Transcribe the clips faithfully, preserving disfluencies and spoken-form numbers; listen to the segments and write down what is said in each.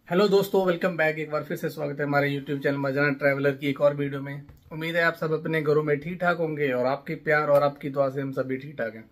Hello दोस्तों, welcome back. एक बार फिर से स्वागत है हमारे यूट्यूब चैनल मजाना ट्रैवलर की एक और वीडियो में। उम्मीद है आप सब अपने घरों में ठीक ठाक होंगे और आपके प्यार और आपकी दुआ से हम सभी ठीक ठाक हैं।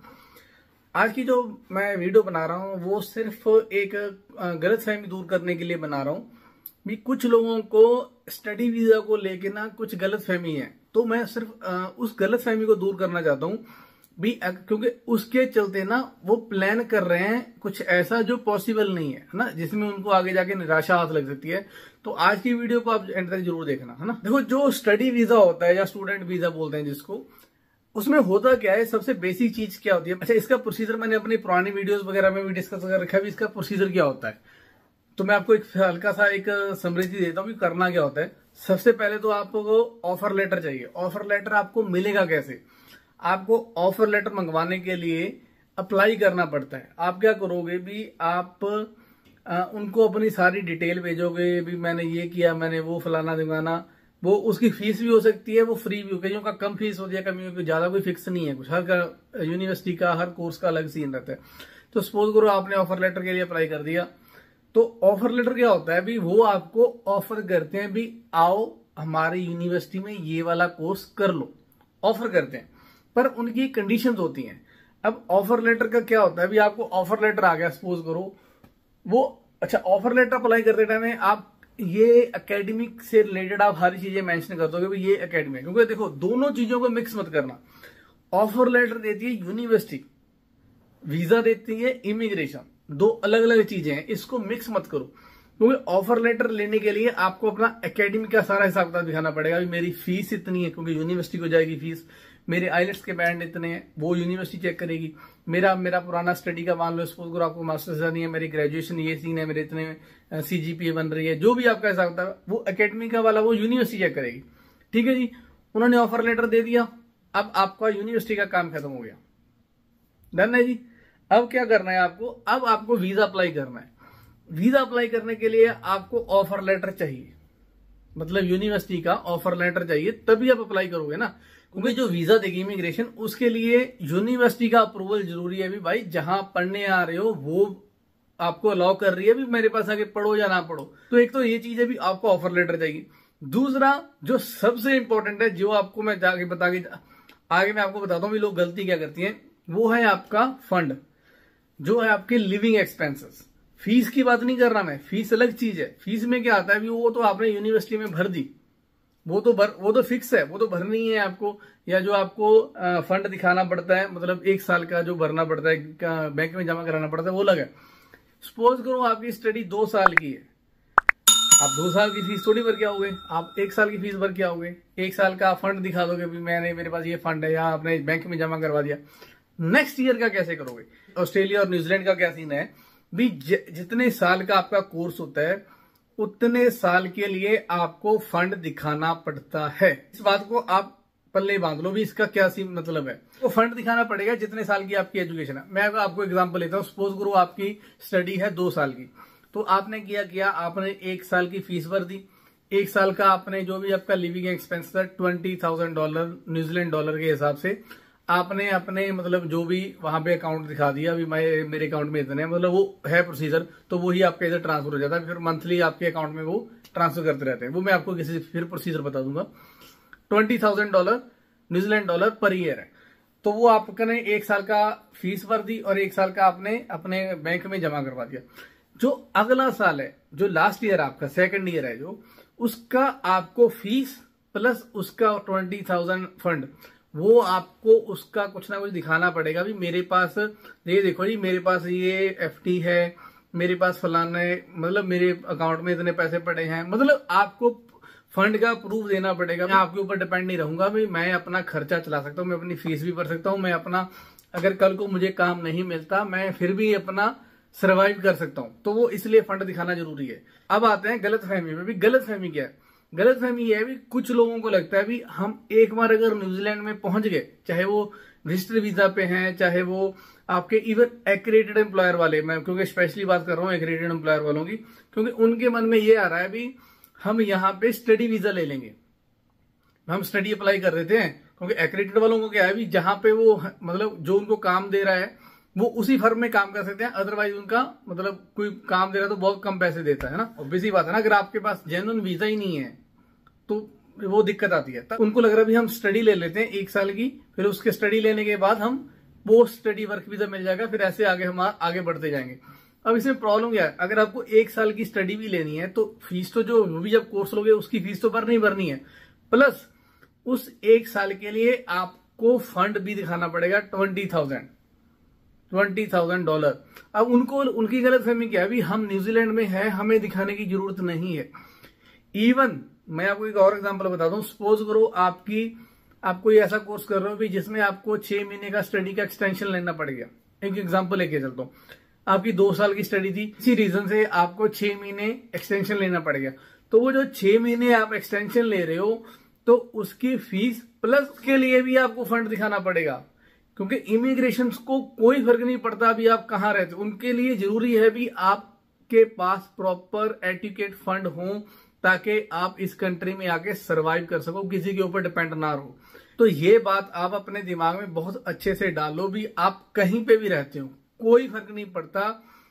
आज की जो मैं वीडियो बना रहा हूँ वो सिर्फ एक गलतफहमी दूर करने के लिए बना रहा हूँ भी कुछ लोगों को स्टडी वीजा को लेके ना कुछ गलतफहमी है, तो मैं सिर्फ उस गलतफहमी को दूर करना चाहता हूँ भी, क्योंकि उसके चलते ना वो प्लान कर रहे हैं कुछ ऐसा जो पॉसिबल नहीं है ना, जिसमें उनको आगे जाके निराशा हाथ लग सकती है। तो आज की वीडियो को आप एंड तक जरूर देखना, है ना। देखो, जो स्टडी वीजा होता है या स्टूडेंट वीजा बोलते हैं जिसको, उसमें होता क्या है, सबसे बेसिक चीज क्या होती है। अच्छा, इसका प्रोसीजर मैंने अपनी पुरानी वीडियोस वगैरह में भी डिस्कस कर रखा है भी, इसका प्रोसीजर क्या होता है। तो मैं आपको एक हल्का सा एक समरी देता हूँ कि करना क्या होता है। सबसे पहले तो आपको ऑफर लेटर चाहिए। ऑफर लेटर आपको मिलेगा कैसे? आपको ऑफर लेटर मंगवाने के लिए अप्लाई करना पड़ता है। आप क्या करोगे भी, आप आ, उनको अपनी सारी डिटेल भेजोगे भी, मैंने ये किया, मैंने वो फलाना दिमाना। वो उसकी फीस भी हो सकती है, वो फ्री भी हो, कईयों का कम फीस होती है, कईयों की ज्यादा, कोई फिक्स नहीं है कुछ। हर का यूनिवर्सिटी का हर कोर्स का अलग सीन रहता है। तो सपोज करो आपने ऑफर लेटर के लिए अप्लाई कर दिया, तो ऑफर लेटर क्या होता है भी, वो आपको ऑफर करते हैं भी आओ हमारी यूनिवर्सिटी में ये वाला कोर्स कर लो, ऑफर करते हैं, पर उनकी कंडीशंस होती हैं। अब ऑफर लेटर का क्या होता है भी, आपको ऑफर लेटर आ गया सपोज करो वो, अच्छा ऑफर लेटर अप्लाई करते टाइम आप ये एकेडमिक से रिलेटेड आप हर चीजें मेंशन कर दोगे भी ये एकेडमिक, क्योंकि देखो दोनों चीजों को मिक्स मत करना। ऑफर लेटर देती है यूनिवर्सिटी, वीजा देती है इमिग्रेशन, दो अलग अलग चीजें हैं, इसको मिक्स मत करो। क्योंकि ऑफर लेटर लेने के लिए आपको अपना एकेडमिक का सारा हिसाब किताब दिखाना पड़ेगा भी, मेरी फीस इतनी है, क्योंकि यूनिवर्सिटी को जाएगी फीस, मेरे आइलेट्स के बैंड इतने हैं, वो यूनिवर्सिटी चेक करेगी। मेरा मेरा पुराना स्टडी का मान लो, सपोज करो आपको मास्टर्स नहीं है, मेरी ग्रेजुएशन ये सीन है, मेरे इतने सीजीपीए बन रही है, जो भी आपका हिसाब होता है वो एकेडमिक का वाला वो यूनिवर्सिटी चेक करेगी। ठीक है जी, उन्होंने ऑफर लेटर दे दिया, अब आपका यूनिवर्सिटी का काम खत्म हो गया, डन है जी। अब क्या करना है आपको, अब आपको वीजा अप्लाई करना है। वीजा अप्लाई करने के लिए आपको ऑफर लेटर चाहिए, मतलब यूनिवर्सिटी का ऑफर लेटर चाहिए, तभी आप अप्लाई करोगे ना। क्योंकि जो वीजा देगी इमिग्रेशन, उसके लिए यूनिवर्सिटी का अप्रूवल जरूरी है भी, भाई जहां पढ़ने आ रहे हो वो आपको अलाउ कर रही है भी मेरे पास आके पढ़ो या ना पढ़ो। तो एक तो ये चीज है भी, आपको ऑफर लेटर चाहिए। दूसरा जो सबसे इंपॉर्टेंट है, जो आपको मैं जाके बता के आगे मैं आपको बताता हूँ भी लोग गलती क्या करती है, वो है आपका फंड, जो है आपके लिविंग एक्सपेंसेस। फीस की बात नहीं कर रहा मैं, फीस अलग चीज है। फीस में क्या आता है भी, वो तो आपने यूनिवर्सिटी में भर दी, वो तो भर वो तो फिक्स है, वो तो भरनी है आपको। या जो आपको फंड दिखाना पड़ता है, मतलब एक साल का जो भरना पड़ता है, बैंक में जमा कराना पड़ता है, वो अलग है। सपोज करो आपकी स्टडी दो साल की है, आप दो साल की फीस थोड़ी भर के आओगे, आप एक साल की फीस भर के आओगे। एक साल का फंड दिखा दोगे भी, मैंने मेरे पास ये फंड है, या आपने बैंक में जमा करवा दिया। नेक्स्ट ईयर का कैसे करोगे? ऑस्ट्रेलिया और न्यूजीलैंड का क्या सीन है भी, जितने साल का आपका कोर्स होता है उतने साल के लिए आपको फंड दिखाना पड़ता है। इस बात को आप पल्ले बांध लो भी, इसका क्या सी मतलब है। तो फंड दिखाना पड़ेगा जितने साल की आपकी एजुकेशन है। मैं आपको एग्जांपल लेता हूँ, सपोज करो आपकी स्टडी है दो साल की, तो आपने किया किया आपने एक साल की फीस भर दी, एक साल का आपने जो भी आपका लिविंग एक्सपेंस था twenty thousand dollar New Zealand dollar के हिसाब से आपने अपने मतलब जो भी वहां पे अकाउंट दिखा दिया भी, मैं मेरे अकाउंट में इतने, मतलब वो है प्रोसीजर, तो वही आपके इधर ट्रांसफर हो जाता है, फिर मंथली आपके अकाउंट में वो ट्रांसफर करते रहते हैं। वो मैं आपको किसी फिर प्रोसीजर बता दूंगा। Twenty thousand dollar New Zealand dollar पर ईयर है, तो वो आपने एक साल का फीस भर दी और एक साल का आपने अपने बैंक में जमा करवा दिया। जो अगला साल है, जो लास्ट ईयर आपका सेकेंड ईयर है, जो उसका आपको फीस प्लस उसका ट्वेंटी थाउजेंड फंड, वो आपको उसका कुछ ना कुछ दिखाना पड़ेगा भी, मेरे पास ये देखो जी, मेरे पास ये एफडी है, मेरे पास फलाना है, मतलब मेरे अकाउंट में इतने पैसे पड़े हैं, मतलब आपको फंड का प्रूफ देना पड़ेगा। मैं आपके ऊपर डिपेंड नहीं रहूंगा भी, मैं अपना खर्चा चला सकता हूँ, मैं अपनी फीस भी भर सकता हूँ, मैं अपना अगर कल को मुझे काम नहीं मिलता मैं फिर भी अपना सर्वाइव कर सकता हूँ। तो वो इसलिए फंड दिखाना जरूरी है। अब आते हैं गलत फहमी में भी। गलत फहमी क्या है? गलत फहमी यह है भी, कुछ लोगों को लगता है भी हम एक बार अगर न्यूजीलैंड में पहुंच गए, चाहे वो विजिटर वीजा पे हैं, चाहे वो आपके इवन एक्रेडिटेड एम्प्लॉयर वाले, मैं क्योंकि स्पेशली बात कर रहा हूँ एक्रेडिटेड एम्प्लॉयर वालों की, क्योंकि उनके मन में ये आ रहा है भी हम यहाँ पे स्टडी वीजा ले लेंगे, हम स्टडी अप्लाई कर देते हैं। क्योंकि एक्रेडिटेड वालों को क्या है भी, जहां पे वो मतलब जो उनको काम दे रहा है वो उसी फर्म में काम कर सकते हैं। अदरवाइज उनका मतलब कोई काम दे रहा है तो बहुत कम पैसे देता है ना। ऑब्वियस ही बात है ना, अगर आपके पास जेन्युइन वीजा ही नहीं है तो वो दिक्कत आती है। तब उनको लग रहा है भी हम स्टडी ले लेते हैं एक साल की, फिर उसके स्टडी लेने के बाद हम पोस्ट स्टडी वर्क वीजा मिल जाएगा, फिर ऐसे आगे हम आगे बढ़ते जाएंगे। अब इसमें प्रॉब्लम क्या है, अगर आपको एक साल की स्टडी भी लेनी है तो फीस तो जो भी जब कोर्स लोगे उसकी फीस तो भरनी भरनी है, प्लस उस एक साल के लिए आपको फंड भी दिखाना पड़ेगा twenty thousand twenty thousand dollar. अब उनको उनकी गलत फहमी क्या है, अभी हम न्यूजीलैंड में है, हमें दिखाने की जरूरत नहीं है। इवन मैं आपको एक और एग्जांपल बताता हूँ। सपोज करो आपकी आप कोई ऐसा कोर्स कर रहे हो भी जिसमें आपको छह महीने का स्टडी का एक्सटेंशन लेना पड़ेगा। एक एग्जांपल लेके चलता हूँ, आपकी दो साल की स्टडी थी, इसी रीजन से आपको छह महीने एक्सटेंशन लेना पड़ेगा। तो वो जो छह महीने आप एक्सटेंशन ले रहे हो तो उसकी फीस प्लस के लिए भी आपको फंड दिखाना पड़ेगा, क्योंकि इमिग्रेशन को कोई फर्क नहीं पड़ता अभी आप कहाँ रहते हो, उनके लिए जरूरी है भी आपके पास प्रॉपर एटिकेट फंड हो ताकि आप इस कंट्री में आके सरवाइव कर सको, किसी के ऊपर डिपेंड ना रहो। तो ये बात आप अपने दिमाग में बहुत अच्छे से डालो भी आप कहीं पे भी रहते हो कोई फर्क नहीं पड़ता,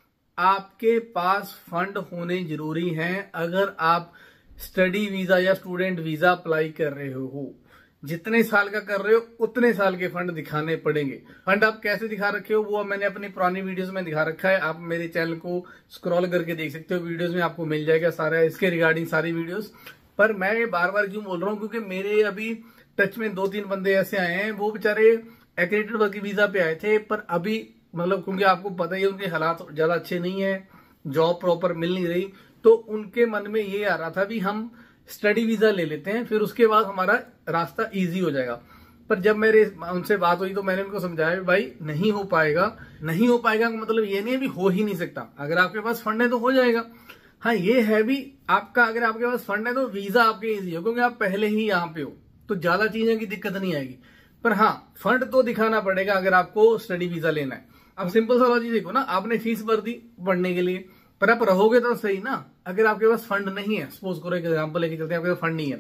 आपके पास फंड होने जरूरी हैं। अगर आप स्टडी वीजा या स्टूडेंट वीजा अप्लाई कर रहे हो, जितने साल का कर रहे हो उतने साल के फंड दिखाने पड़ेंगे। फंड आप कैसे दिखा रखे हो वो मैंने अपनी पुरानी वीडियोस में दिखा रखा है, आप मेरे चैनल को स्क्रॉल करके देख सकते हो, वीडियोस में आपको मिल जाएगा सारा इसके रिगार्डिंग सारी वीडियोस। पर मैं बार बार क्यों बोल रहा हूँ, क्योंकि मेरे अभी टच में दो तीन बंदे ऐसे आए हैं, वो बेचारे एक्रेडिटेड वर्क वीजा पे आए थे, पर अभी मतलब क्योंकि आपको पता ही है उनके हालात ज्यादा अच्छे नहीं है, जॉब प्रॉपर मिल नहीं रही, तो उनके मन में ये आ रहा था भी हम स्टडी वीजा ले लेते हैं, फिर उसके बाद हमारा रास्ता इजी हो जाएगा। पर जब मेरे उनसे बात हुई तो मैंने उनको समझाया भाई नहीं हो पाएगा। नहीं हो पाएगा का मतलब ये नहीं है भी हो ही नहीं सकता, अगर आपके पास फंड है तो हो जाएगा। हाँ ये है भी आपका, अगर आपके पास फंड है तो वीजा आपके इजी हो, क्योंकि आप पहले ही यहाँ पे हो, तो ज्यादा चीजें की दिक्कत नहीं आएगी। पर हाँ फंड तो दिखाना पड़ेगा अगर आपको स्टडी वीजा लेना है। अब सिंपल सा लॉजिक देखो ना, आपने फीस भर दी पढ़ने के लिए, पर आप रहोगे तो सही ना। अगर आपके पास फंड नहीं है, सपोज करो एक एग्जांपल लेके चलते हैं, आपके पास फंड नहीं है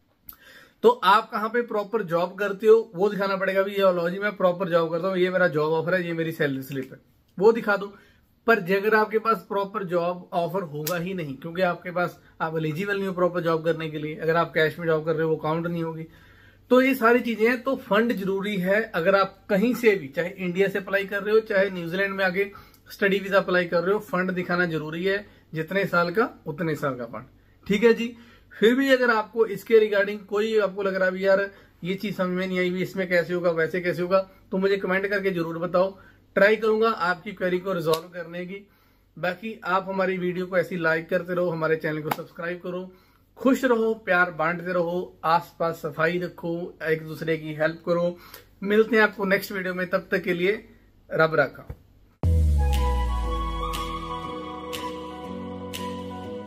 तो आप कहाँ पे प्रॉपर जॉब करते हो वो दिखाना पड़ेगा भी ये लॉजी मैं प्रॉपर जॉब करता हूँ, ये मेरा जॉब ऑफर है, ये मेरी सैलरी स्लिप है, वो दिखा दो। पर अगर आपके पास प्रॉपर जॉब ऑफर होगा ही नहीं, क्योंकि आपके पास आप एलिजिबल नहीं हो प्रॉपर जॉब करने के लिए, अगर आप कैश में जॉब कर रहे हो वो काउंट नहीं होगी। तो ये सारी चीजें हैं, तो फंड जरूरी है। अगर आप कहीं से भी, चाहे इंडिया से अप्लाई कर रहे हो चाहे न्यूजीलैंड में आके स्टडी वीजा अप्लाई कर रहे हो, फंड दिखाना जरूरी है, जितने साल का उतने साल का फंड। ठीक है जी। फिर भी अगर आपको इसके रिगार्डिंग कोई आपको लग रहा है यार ये चीज समझ में नहीं आई भी, इसमें कैसे होगा वैसे कैसे होगा, तो मुझे कमेंट करके जरूर बताओ, ट्राई करूंगा आपकी क्वेरी को रिजॉल्व करने की। बाकी आप हमारी वीडियो को ऐसी लाइक करते रहो, हमारे चैनल को सब्सक्राइब करो, खुश रहो, प्यार बांटते रहो, आसपास सफाई रखो, एक दूसरे की हेल्प करो। मिलते हैं आपको नेक्स्ट वीडियो में, तब तक के लिए रब रखा।